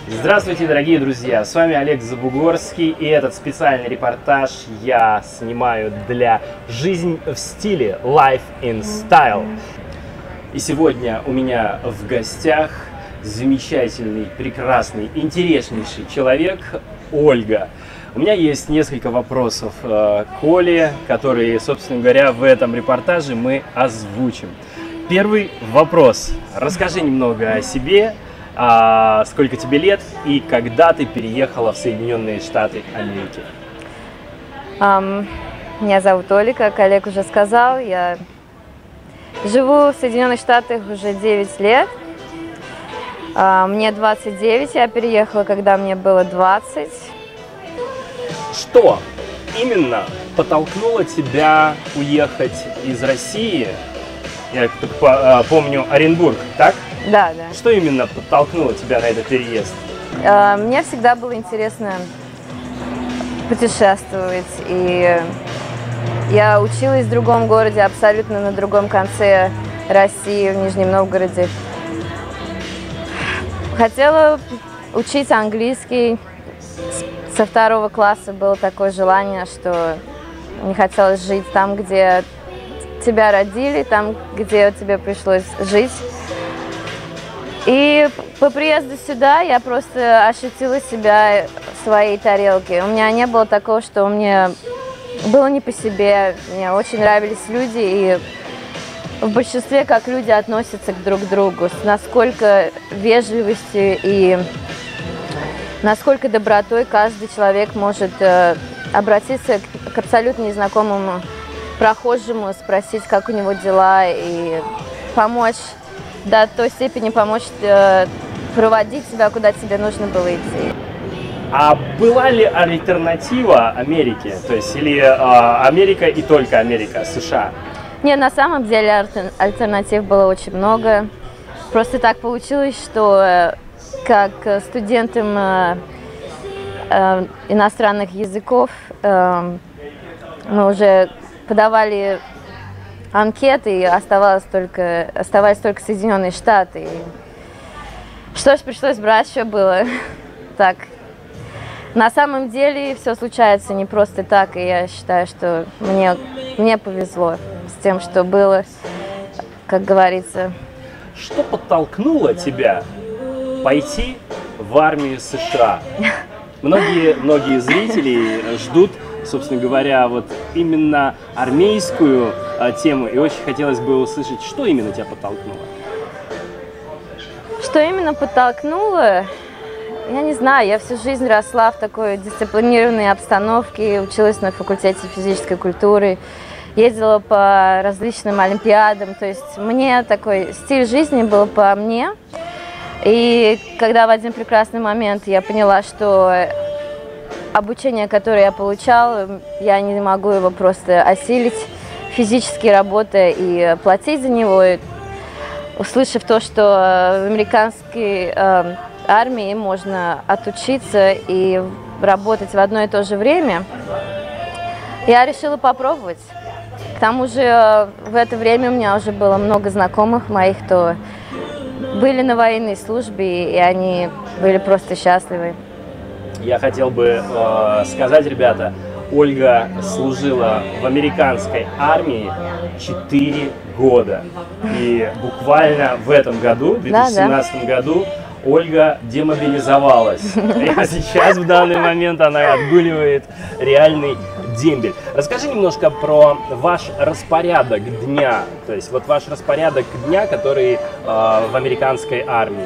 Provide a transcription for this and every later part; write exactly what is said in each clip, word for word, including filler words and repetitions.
Здравствуйте, дорогие друзья! С вами Олег Забугорский, и этот специальный репортаж я снимаю для «Жизнь в стиле» Life in Style. И сегодня у меня в гостях замечательный, прекрасный, интереснейший человек Ольга. У меня есть несколько вопросов э, к Оле, которые, собственно говоря, в этом репортаже мы озвучим. Первый вопрос. Расскажи немного о себе. А, сколько тебе лет и когда ты переехала в Соединенные Штаты Америки? Um, меня зовут Оля, как Олег уже сказал. Я живу в Соединенных Штатах уже девять лет. Uh, мне двадцать девять, я переехала, когда мне было двадцать. Что именно подтолкнуло тебя уехать из России? Я только помню Оренбург, так? Да, да. Что именно подтолкнуло тебя на этот переезд? Uh, мне всегда было интересно путешествовать, и я училась в другом городе, абсолютно на другом конце России, в Нижнем Новгороде. Хотела учить английский. Со второго класса было такое желание, что не хотелось жить там, где тебя родили, там, где тебе пришлось жить. И по приезду сюда я просто ощутила себя в своей тарелке. У меня не было такого, что мне было не по себе. Мне очень нравились люди, и в большинстве как люди относятся к друг другу, с насколько вежливостью и насколько добротой каждый человек может обратиться к абсолютно незнакомому прохожему, спросить, как у него дела, и помочь, до той степени помочь э, проводить тебя, куда тебе нужно было идти. А была ли альтернатива Америке? То есть или э, Америка и только Америка, США? Не, на самом деле альтер, альтернатив было очень много. Просто так получилось, что э, как студентам э, э, иностранных языков э, мы уже подавали анкеты, и оставалось только, оставались только Соединенные Штаты. И что ж, пришлось брать, что было. Так. На самом деле все случается не просто так, и я считаю, что мне, мне повезло с тем, что было, как говорится. Что подтолкнуло тебя пойти в армию США? Многие, многие зрители ждут, собственно говоря, вот именно армейскую а, тему, и очень хотелось бы услышать, что именно тебя подтолкнуло? Что именно подтолкнуло? Я не знаю, я всю жизнь росла в такой дисциплинированной обстановке, училась на факультете физической культуры, ездила по различным олимпиадам, то есть мне такой стиль жизни был по мне. И когда в один прекрасный момент я поняла, что обучение, которое я получала, я не могу его просто осилить, физически работая и платить за него. И услышав то, что в американской э, армии можно отучиться и работать в одно и то же время, я решила попробовать. К тому же в это время у меня уже было много знакомых моих, кто были на военной службе, и они были просто счастливы. Я хотел бы э, сказать, ребята, Ольга служила в американской армии четыре года. И буквально в этом году, в две тысячи семнадцатом году, Ольга демобилизовалась. А сейчас, в данный момент, она отгуливает реальный дембель. Расскажи немножко про ваш распорядок дня. То есть вот ваш распорядок дня, который э, в американской армии.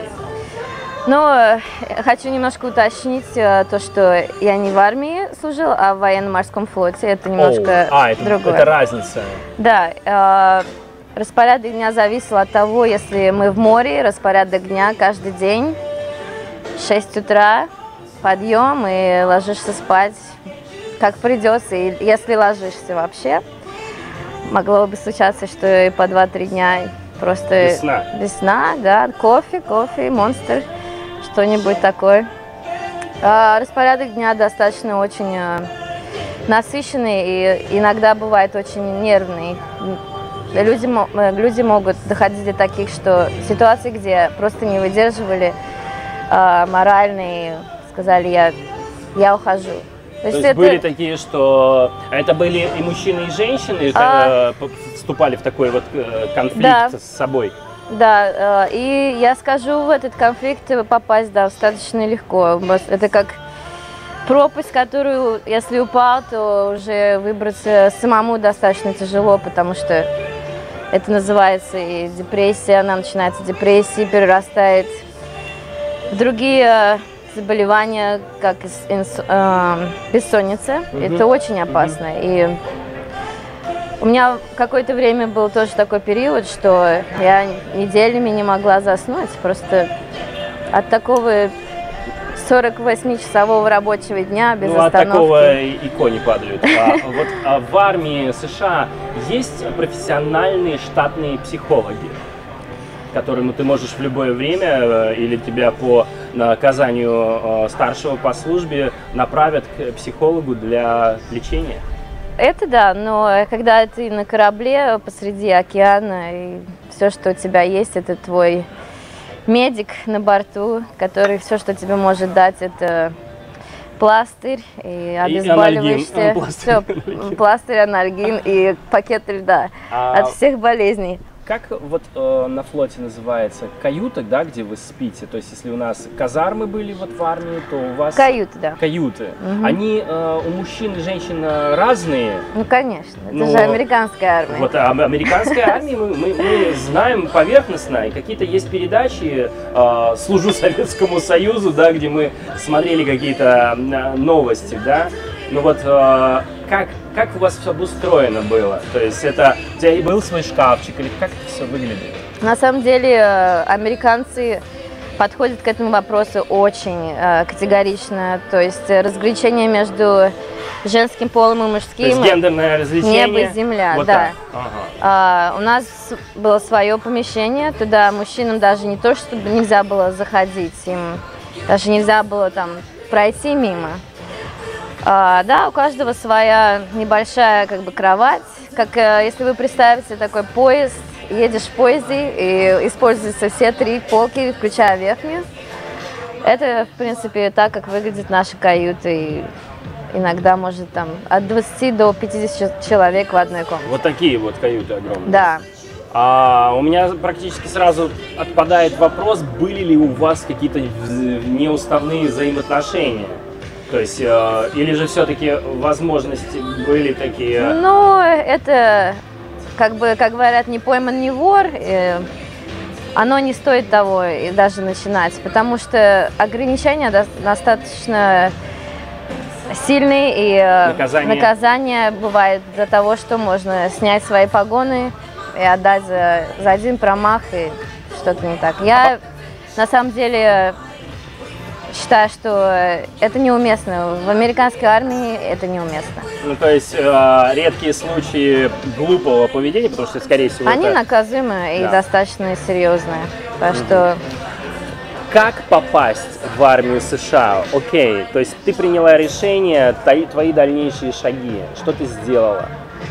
Но хочу немножко уточнить э, то, что я не в армии служила, а в военно-морском флоте. Это немножко oh, а, это, другое. Это разница. Да. Э, распорядок дня зависел от того, если мы в море, распорядок дня каждый день, шесть утра, подъем и ложишься спать, как придется. И если ложишься вообще, могло бы случаться, что и по два-три дня просто без сна. Без сна, да, кофе, кофе, монстр. Что-нибудь такое. А, распорядок дня достаточно очень а, насыщенный и иногда бывает очень нервный. Люди, люди могут доходить до таких, что ситуации, где просто не выдерживали, э, моральные, сказали, я, я ухожу. То есть, То есть это... были такие, что это были и мужчины, и женщины, а... вступали в такой вот конфликт да. с собой? Да, и я скажу, в этот конфликт попасть достаточно легко. Это как пропасть, которую, если упал, то уже выбраться самому достаточно тяжело, потому что это называется и депрессия, она начинается депрессия, перерастает в другие заболевания, как инс, э, бессонница. Угу. Это очень опасно. Угу. И у меня какое-то время был тоже такой период, что я неделями не могла заснуть, просто от такого сорокавосьмичасового рабочего дня без ну, остановки. От такого и кони падают. А, вот а в армии США есть профессиональные штатные психологи, к которым ты можешь в любое время или тебя по наказанию старшего по службе направят к психологу для лечения? Это да, но когда ты на корабле посреди океана, и все, что у тебя есть, это твой медик на борту, который все, что тебе может дать, это пластырь и обезболивающее. И все, пластырь, анальгин и пакет льда а... от всех болезней. Как вот э, на флоте называется каюта, да, где вы спите? То есть, если у нас казармы были вот в армии, то у вас каюты, да. Каюты. Угу. Они э, у мужчин и женщин разные. Ну конечно, это Но... же американская армия. Вот а, американская армия мы, мы, мы знаем поверхностно, и какие-то есть передачи э, "Служу Советскому Союзу", да, где мы смотрели какие-то новости, да. Ну вот э, как, как у вас все обустроено было? То есть это у тебя был свой шкафчик или как это все выглядит? На самом деле американцы подходят к этому вопросу очень э, категорично. То есть разграничение между женским полом и мужским. То есть гендерное различение? Небо и земля, вот да. Ага. А, у нас было свое помещение, туда мужчинам даже не то, чтобы нельзя было заходить, им даже нельзя было там пройти мимо. А, да, у каждого своя небольшая как бы кровать, как если вы представите такой поезд, едешь в поезде и используются все три полки, включая верхнюю. Это, в принципе, так, как выглядит наша каюта, и иногда может там от двадцати до пятидесяти человек в одной комнате. Вот такие вот каюты огромные. Да. А у меня практически сразу отпадает вопрос, были ли у вас какие-то неуставные взаимоотношения? То есть, э, или же все-таки возможности были такие? Ну, это, как бы, как говорят, не пойман, не вор. И оно не стоит того и даже начинать, потому что ограничения достаточно сильные, и наказание, наказание бывает за того, что можно снять свои погоны и отдать за, за один промах, и что-то не так. Я, на самом деле, считаю, что это неуместно. В американской армии это неуместно. Ну, то есть э, редкие случаи глупого поведения, потому что, скорее всего, они это... наказуемые, да, и достаточно серьезные. Так угу. что... Как попасть в армию США? Окей, то есть ты приняла решение, твои дальнейшие шаги. Что ты сделала?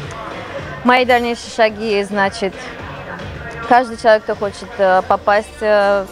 Мои дальнейшие шаги, значит, каждый человек, кто хочет попасть в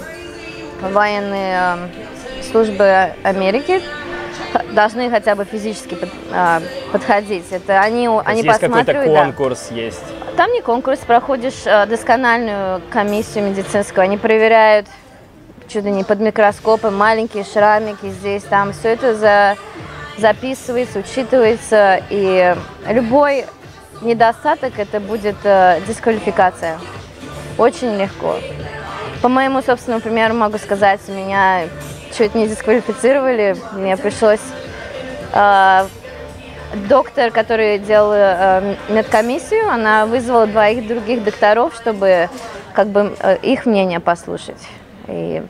военные службы Америки, должны хотя бы физически под, а, подходить. Это они, они есть посматривают. Какой-то конкурс да. есть? Там не конкурс, проходишь а, доскональную комиссию медицинскую. Они проверяют чуть ли не под микроскопом маленькие шрамики здесь, там. Все это за, записывается, учитывается. И любой недостаток это будет а, дисквалификация. Очень легко. По моему собственному примеру могу сказать, меня чуть не дисквалифицировали, мне пришлось э, доктор, который делал э, медкомиссию, она вызвала двоих других докторов, чтобы как бы э, их мнение послушать. И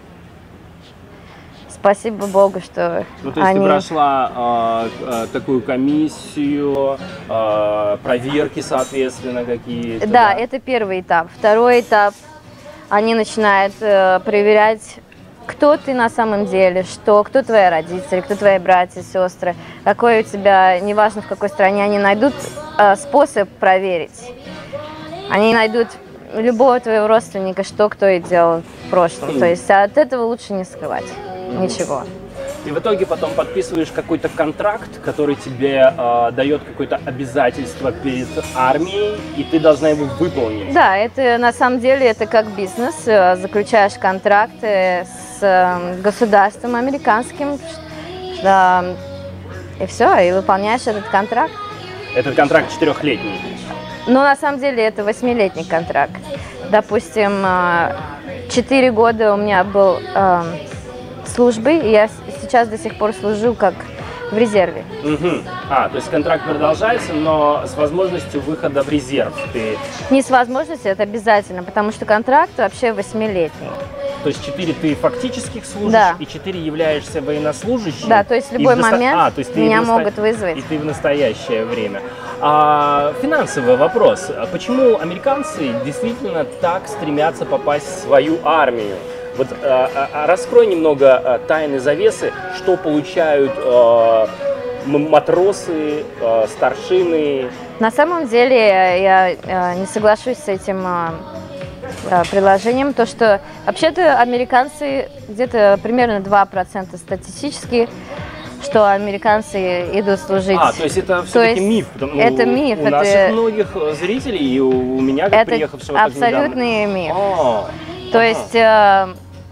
спасибо Богу, что ну, то есть они... ты прошла э, такую комиссию, э, проверки, соответственно, какие-то? Да, да, это первый этап. Второй этап, они начинают э, проверять, кто ты на самом деле, что, кто твои родители, кто твои братья, сестры, какой у тебя, неважно в какой стране, они найдут э, способ проверить. Они найдут любого твоего родственника, что кто и делал в прошлом. То есть от этого лучше не скрывать ничего. И в итоге потом подписываешь какой-то контракт, который тебе э, дает какое-то обязательство перед армией, и ты должна его выполнить. Да, это на самом деле это как бизнес. Заключаешь контракты с э, государством американским, да, и все, и выполняешь этот контракт. Этот контракт четырехлетний. Но на самом деле это восьмилетний контракт. Допустим, четыре года у меня был э, службы, и я сейчас до сих пор служу как в резерве. Угу. А, то есть контракт продолжается, но с возможностью выхода в резерв. Ты... Не с возможностью, это обязательно, потому что контракт вообще восьмилетний. То есть четыре ты фактических служишь, да. И четыре являешься военнослужащим? Да, то есть в любой насто... момент а, то есть меня насто... могут вызвать. И ты в настоящее время. А, финансовый вопрос. Почему американцы действительно так стремятся попасть в свою армию? Вот а, а, раскрой немного а, тайны завесы, что получают а, матросы, а, старшины. На самом деле я а, не соглашусь с этим а, а, предложением, то что вообще-то американцы где-то примерно два процента статистически, что американцы идут служить. А, то есть это все-таки миф? Ну, это миф. У это... наших многих зрителей и у меня, как это приехавшего абсолютный миф. А, то ага. есть э,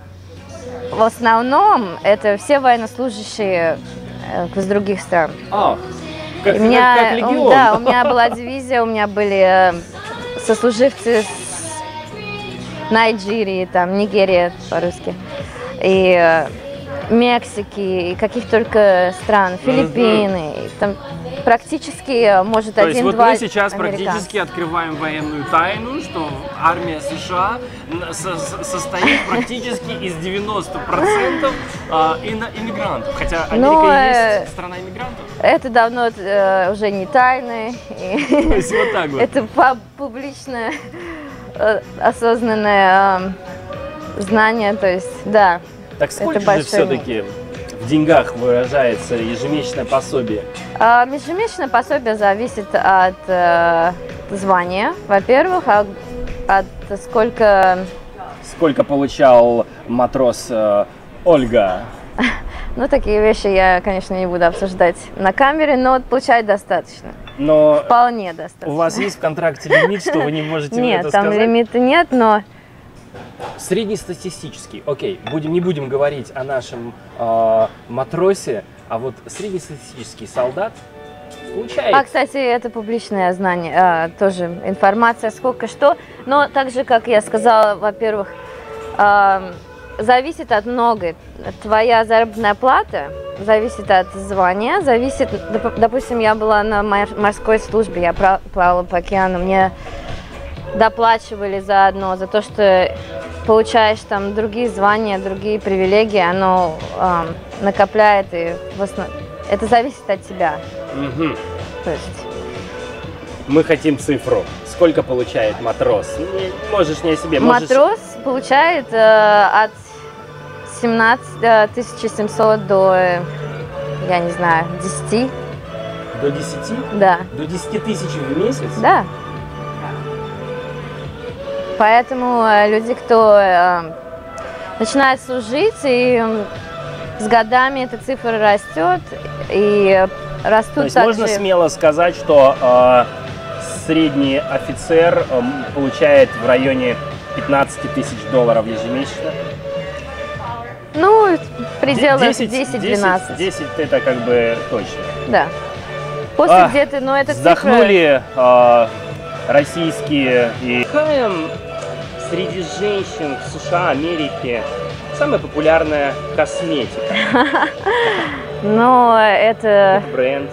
в основном это все военнослужащие э, из других стран. А, как, у меня, как, как легион. Да, у меня была дивизия, у меня были сослуживцы с Найджерии, там, Нигерия по-русски, и Мексики, и каких только стран, Филиппины, mm-hmm. там практически, может, То один-два. То есть вот мы сейчас практически открываем военную тайну, что армия США со состоит практически из девяноста процентов иммигрантов, хотя Америка Но, и есть страна иммигрантов. Это давно э, уже не тайны. То есть вот так вот. Это публичное, э, осознанное э, знание, то есть, да. Так сколько же все-таки в деньгах выражается ежемесячное пособие? А, ежемесячное пособие зависит от э, звания, во-первых, а от сколько... Сколько получал матрос э, Ольга? Ну, такие вещи я, конечно, не буду обсуждать на камере, но получать достаточно. Но вполне достаточно. У вас есть в контракте лимит, что вы не можете нет, это сказать? Нет, там лимита нет, но... Среднестатистический, окей, будем, не будем говорить о нашем э, матросе, а вот среднестатистический солдат получает. А, кстати, это публичное знание, э, тоже информация, сколько что, но так же, как я сказала, во-первых, э, зависит от многого. Твоя заработная плата зависит от звания, зависит, допустим, я была на морской службе, я плавала по океану, мне доплачивали заодно за то, что получаешь там другие звания, другие привилегии, оно э, накопляет, и в основном это зависит от тебя. Угу. То есть... Мы хотим цифру. Сколько получает матрос? Не, можешь не о себе. Матрос можешь... получает э, от семнадцати тысяч семисот до, э, я не знаю, десяти. До десяти? Да. До десяти тысяч в месяц? Да. Поэтому люди, кто э, начинает служить, и э, с годами эта цифра растет, и растут То есть также... можно смело сказать, что э, средний офицер э, получает в районе пятнадцати тысяч долларов ежемесячно? Ну, в пределах десять-двенадцать. десять это как бы точно. Да. После а, где-то, но это вздохнули цифра... э, российские и... Среди женщин в США, Америке самая популярная косметика. Но это... Бренд.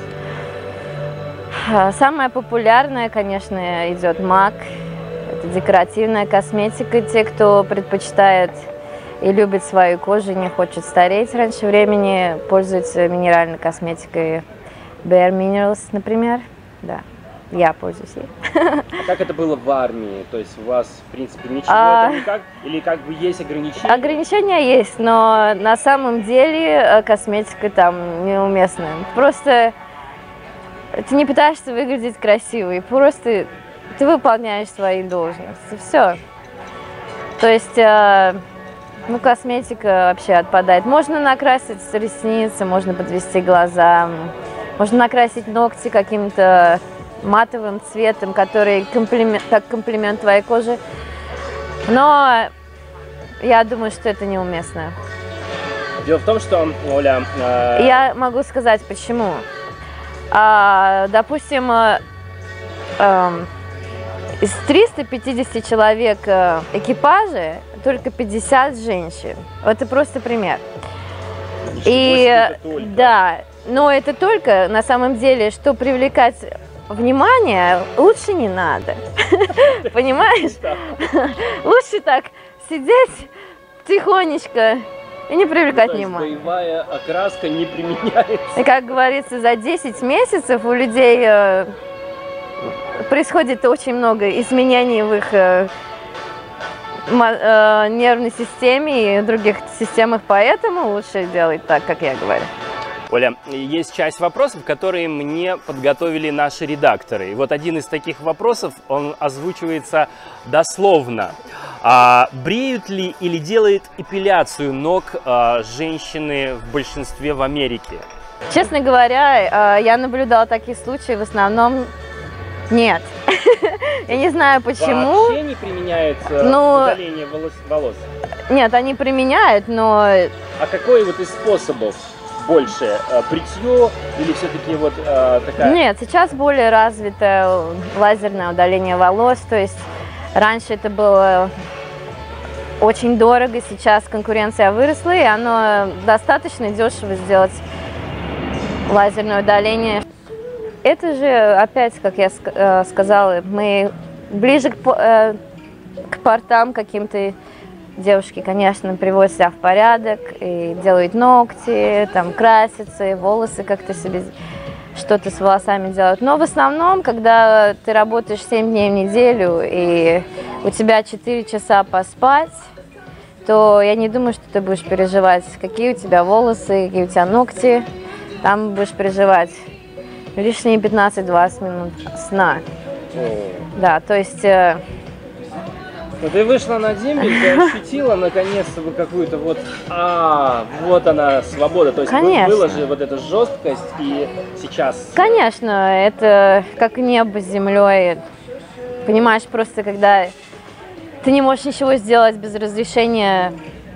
Самая популярная, конечно, идет мак. Это декоративная косметика. Те, кто предпочитает и любит свою кожу, не хочет стареть раньше времени, пользуются минеральной косметикой Bare Minerals, например. Да. Я пользуюсь ей. А как это было в армии? То есть у вас, в принципе, ничего а... это никак? Или как бы есть ограничения? Ограничения есть, но на самом деле косметика там неуместная. Просто ты не пытаешься выглядеть красивой, просто ты выполняешь свои должности. Все. То есть, э, ну, косметика вообще отпадает. Можно накрасить ресницы, можно подвести глаза, можно накрасить ногти каким-то матовым цветом, который комплимент, как комплимент твоей коже. Но я думаю, что это неуместно. Дело в том, что, Оля... Э... Я могу сказать, почему. А, допустим, э, э, из трёхсот пятидесяти человек экипажа только пятьдесят женщин. Это просто пример. И да, но это только на самом деле, что привлекать внимание лучше не надо. Понимаешь? Лучше так сидеть тихонечко и не привлекать ну, внимание. Боевая окраска не применяется. И, как говорится, за десять месяцев у людей э, происходит очень много изменений в их э, э, нервной системе и других системах, поэтому лучше делать так, как я говорю. Оля, есть часть вопросов, которые мне подготовили наши редакторы. И вот один из таких вопросов, он озвучивается дословно. А, бреют ли или делают эпиляцию ног а, женщины в большинстве в Америке? Честно говоря, я наблюдала такие случаи, в основном нет. Я не знаю почему. Вообще не применяется удаление волос? Нет, они применяют, но... А какой вот из способов больше? Бритье или все-таки вот а, такая... Нет, сейчас более развито лазерное удаление волос, то есть раньше это было очень дорого, сейчас конкуренция выросла, и оно достаточно дешево сделать лазерное удаление. Это же, опять, как я э, сказала, мы ближе к, э, к портам каким-то. Девушки, конечно, приводят себя в порядок и делают ногти, там красятся, и волосы как-то себе что-то с волосами делают. Но в основном, когда ты работаешь семь дней в неделю и у тебя четыре часа поспать, то я не думаю, что ты будешь переживать, какие у тебя волосы, какие у тебя ногти. Там будешь переживать лишние пятнадцать-двадцать минут сна. Да, то есть... Ну, ты вышла на дембель, ты ощутила наконец-то какую-то вот, а, вот она, свобода. То есть Конечно. Была же вот эта жесткость, и сейчас... Конечно, это как небо с землей. Понимаешь, просто когда ты не можешь ничего сделать без разрешения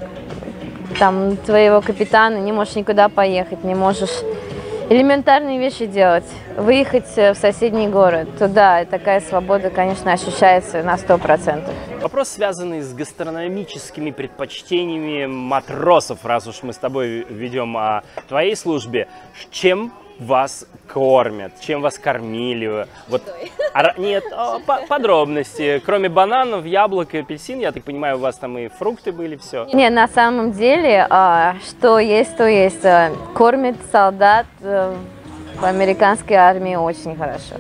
там твоего капитана, не можешь никуда поехать, не можешь элементарные вещи делать, выехать в соседний город, то да, такая свобода, конечно, ощущается на сто процентов. Вопрос, связанный с гастрономическими предпочтениями матросов, раз уж мы с тобой ведем о твоей службе. Чем вас кормят? Чем вас кормили? Вот, а, нет, а, по, подробности. Кроме бананов, яблок и апельсин, я так понимаю, у вас там и фрукты были, все? Не, на самом деле, а, что есть, то есть. А, кормят солдат а, в американской армии очень хорошо.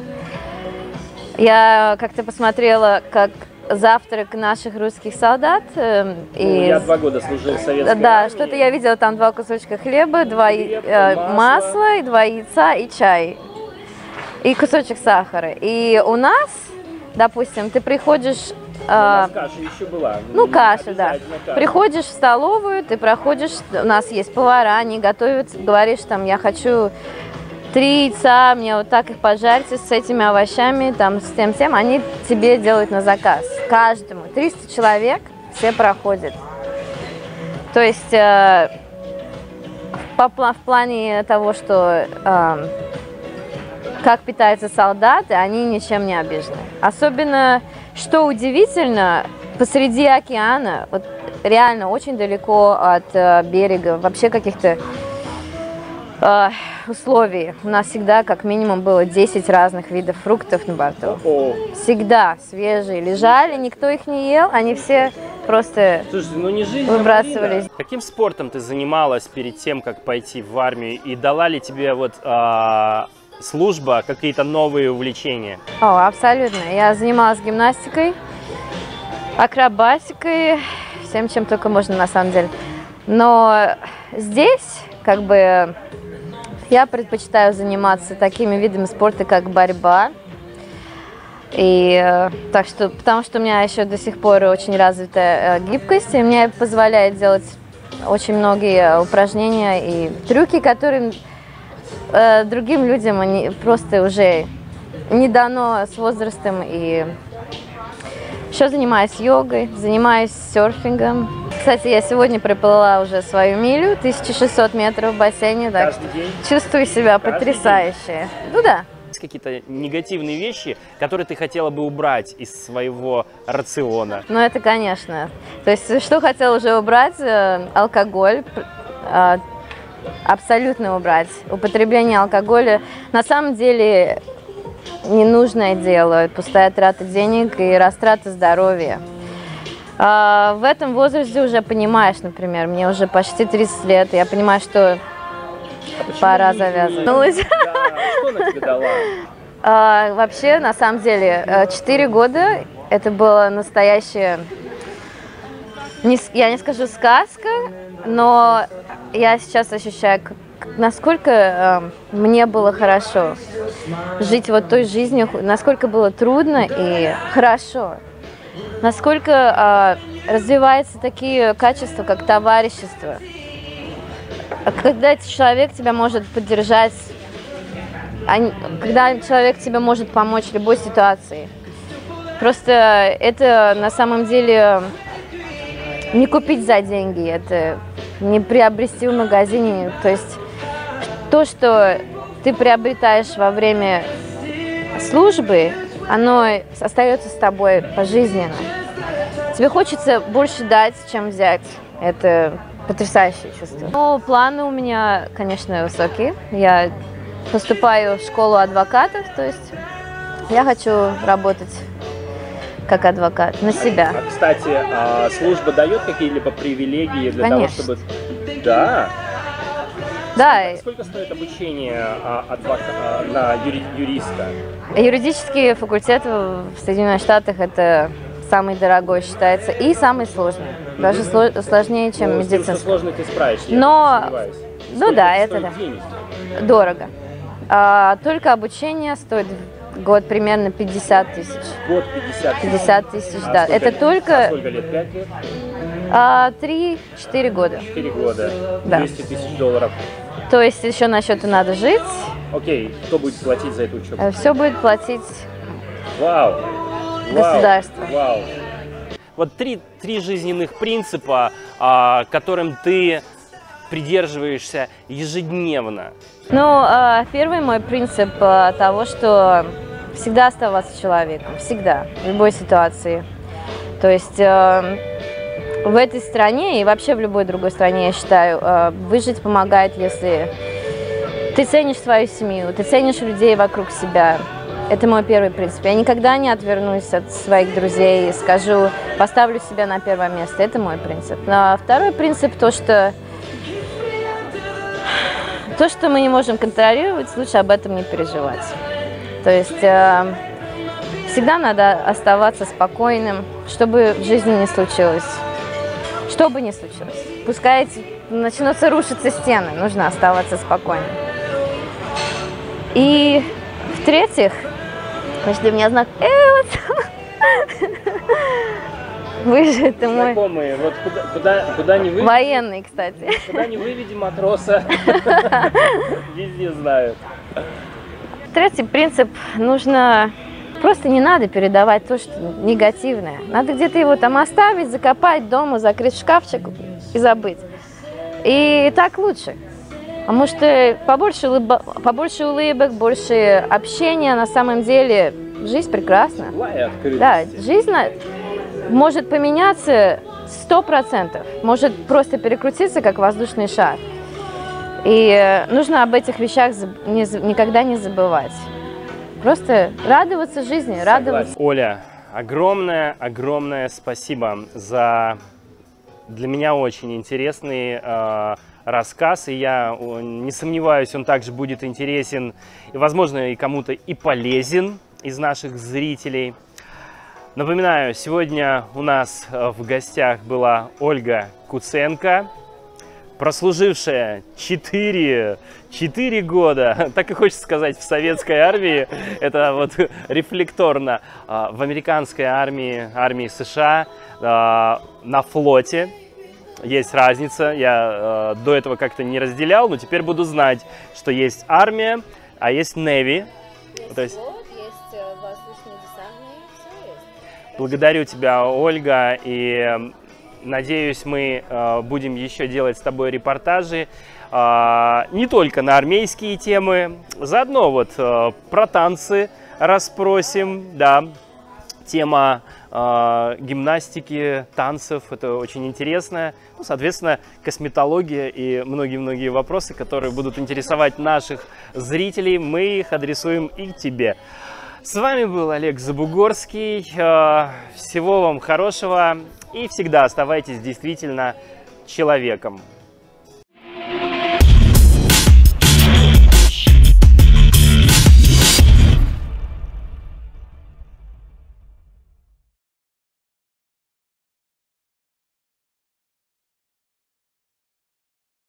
Я как-то посмотрела, как завтрак наших русских солдат. Э, ну, и... Я два года служил в советской армии. Да, что-то я видела, там два кусочка хлеба, два Хлеб, э, масло. масла, и два яйца и чай. И кусочек сахара. И у нас, допустим, ты приходишь... Ну, у нас каша еще была. Ну, каша, да. Каша. Приходишь в столовую, ты проходишь, у нас есть повара, они готовят, говоришь, там, я хочу... Три яйца, мне вот так их пожарьте с этими овощами, там, с тем всем, они тебе делают на заказ. Каждому. триста человек все проходят. То есть э, по, в плане того, что э, как питаются солдаты, они ничем не обижены. Особенно, что удивительно, посреди океана, вот реально очень далеко от э, берега, вообще каких-то условий. У нас всегда как минимум было десять разных видов фруктов на борту. Всегда свежие. Лежали, никто их не ел, они все просто Слушайте, ну не жизнь, выбрасывались. А каким спортом ты занималась перед тем, как пойти в армию? И дала ли тебе вот а, служба какие-то новые увлечения? О, абсолютно. Я занималась гимнастикой, акробатикой, всем, чем только можно на самом деле. Но здесь как бы я предпочитаю заниматься такими видами спорта, как борьба. И э, так что, потому что у меня еще до сих пор очень развитая э, гибкость, и мне позволяет делать очень многие упражнения и трюки, которые э, другим людям они просто уже не дано с возрастом. И еще занимаюсь йогой, занимаюсь серфингом. Кстати, я сегодня проплыла уже свою милю, тысяча шестьсот метров в бассейне, так Каждый день? чувствую себя Каждый потрясающе. день? Ну да. Есть какие-то негативные вещи, которые ты хотела бы убрать из своего рациона? Ну это, конечно. То есть, что хотела уже убрать? Э, алкоголь. Э, абсолютно убрать. Употребление алкоголя на самом деле ненужное дело. Пустая трата денег и растрата здоровья. А в этом возрасте уже понимаешь, например, мне уже почти тридцать лет, я понимаю, что А пора не завязывать. Да, что она тебе дала? А, вообще, на самом деле, четыре года это было настоящее, не, я не скажу сказка, но я сейчас ощущаю, насколько э, мне было хорошо жить вот той жизнью, насколько было трудно и хорошо. Насколько э, развиваются такие качества, как товарищество. Когда человек тебя может поддержать, когда человек тебе может помочь в любой ситуации. Просто это на самом деле не купить за деньги, это не приобрести в магазине. То есть то, что ты приобретаешь во время службы, оно остается с тобой пожизненно. Тебе хочется больше дать, чем взять. Это потрясающее чувство. Но планы у меня, конечно, высокие. Я поступаю в школу адвокатов, то есть я хочу работать как адвокат на себя. А, кстати, а служба дает какие-либо привилегии для Конечно. того, чтобы... Да. Да. Сколько, сколько стоит обучение а, адвока... а, на юри... юриста? Юридический факультет в Соединенных Штатах это самый дорогой считается и самый сложный. Даже сло... сложнее, чем ну, медицинский. Сложно ты справишься, Но... я сомневаюсь. Ну Сколько да, это это да. Денег? Дорого. А, только обучение стоит год примерно пятьдесят тысяч. Год пятьдесят тысяч? пятьдесят тысяч, а да. Сколько, Это только... А сколько лет? пять лет? А, три-четыре года. четыре года. Да. двести тысяч долларов. То есть еще на счету надо жить. Окей, кто будет платить за эту учебу? Все будет платить Вау! государство. Вау! Вот три, три жизненных принципа, а, которым ты придерживаешься ежедневно. Ну, а, первый мой принцип а, того, что всегда оставаться человеком. Всегда. В любой ситуации. То есть а, в этой стране и вообще в любой другой стране, я считаю, а, выжить помогает, если ты ценишь свою семью, ты ценишь людей вокруг себя. Это мой первый принцип. Я никогда не отвернусь от своих друзей и скажу, поставлю себя на первое место. Это мой принцип. А второй принцип то, что то, что мы не можем контролировать, лучше об этом не переживать. То есть э, всегда надо оставаться спокойным, что бы в жизни не случилось. Что бы ни случилось. Пускай начнутся рушиться стены, нужно оставаться спокойным. И в-третьих, каждый меня знак, э, вот. Вы же это мой... Знакомые, вот куда, куда, куда не выведи... Военный, кстати. Куда не выведи матроса, везде знают. Третий принцип, нужно... Просто не надо передавать то, что негативное. Надо где-то его там оставить, закопать дома, закрыть в шкафчик и забыть. И так лучше. Потому что побольше, улыб... побольше улыбок, больше общения, на самом деле жизнь прекрасна. Да, жизнь может поменяться сто процентов, может просто перекрутиться, как воздушный шар. И нужно об этих вещах не, никогда не забывать. Просто радоваться жизни, радоваться. Оля, огромное-огромное спасибо за для меня очень интересный э, рассказ, и я не сомневаюсь, он также будет интересен и, возможно, и кому-то и полезен из наших зрителей. Напоминаю, сегодня у нас в гостях была Ольга Куценко, прослужившая четыре года, так и хочется сказать, в советской армии, это вот рефлекторно, в американской армии, армии США, на флоте. Есть разница, я до этого как-то не разделял, но теперь буду знать, что есть армия, а есть Navy. Есть То есть... флот, есть воздушные десантные, все есть. Благодарю тебя, Ольга, и надеюсь, мы э, будем еще делать с тобой репортажи э, не только на армейские темы, заодно вот э, про танцы расспросим, да, тема э, гимнастики, танцев, это очень интересная, ну, соответственно, косметология и многие-многие вопросы, которые будут интересовать наших зрителей, мы их адресуем и тебе. С вами был Олег Забугорский. Всего вам хорошего и всегда оставайтесь действительно человеком.